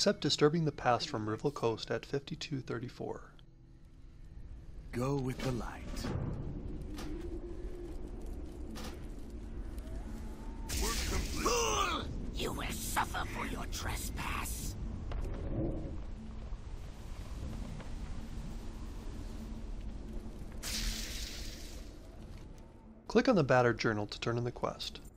Accept disturbing the past from REVIL KOST at 5234. Go with the light. Fool! You will suffer for your trespass. Click on the Battered Journal to turn in the quest.